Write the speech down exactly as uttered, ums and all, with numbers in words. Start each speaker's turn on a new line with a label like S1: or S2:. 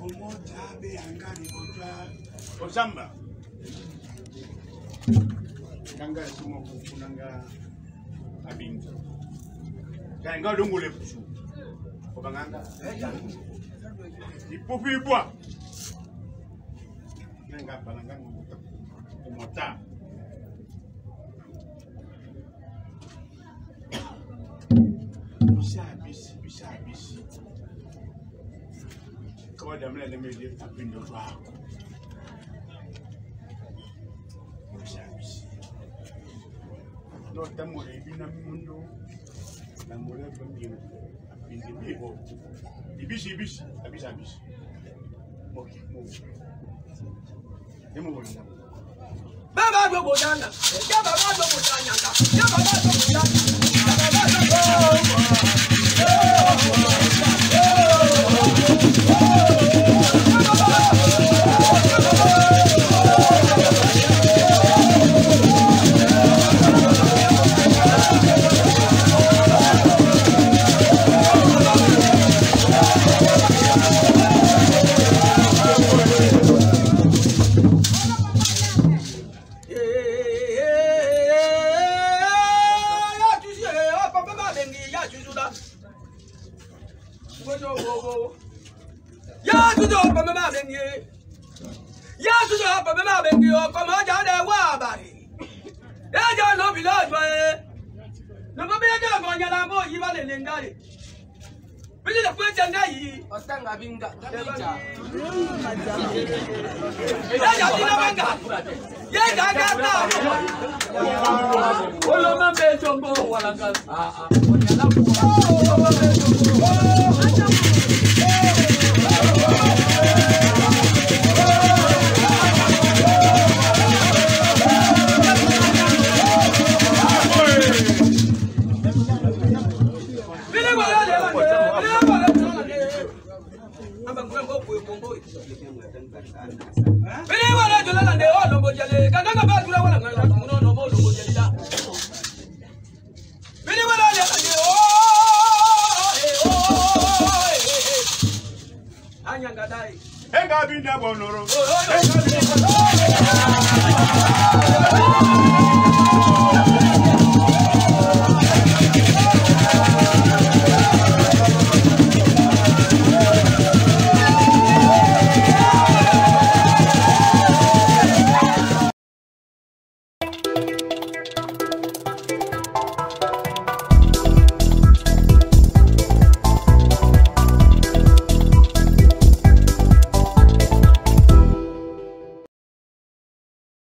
S1: Osamba. Kanga sumo kunanga abinza. Kanga dongole pusu. Obanganga. Ipopibwa. Nanga balanga mota. Bisa bisa bisa bisa. Kau dah mula nama dia tapi dah tua. Bisa bisa. No tamu ini nama mundo, nama muda pemimpin, pemimpin ibu. Ibis ibis, habis habis. Okey, mau. Dia mau mana?
S2: Baba dua bulan, ya baba dua bulan yang dah, ya baba dua bulan, ya baba dua bulan. Ya tu jauh pemela bengi, ya tu jauh pemela bengi, kamu jangan wabari. Ya jangan lebih lagi. Nampak bila jangan kau nyala mo iba lelengari. Bila dah pun jangan ini.
S3: Ostang abing tak bisa.
S2: Ya jadi nama enggak. Ya jangan tak.
S3: Kalau mampu jombo walangan. Ah ah. Nyala buat.
S2: Bini wala jula lande o lombo jale, kanga kaba jula wala ngala muno lombo lombo jale da. Bini wala lande o, o, anya ngadai.
S1: Enga binda bonoro.
S2: O, o, o.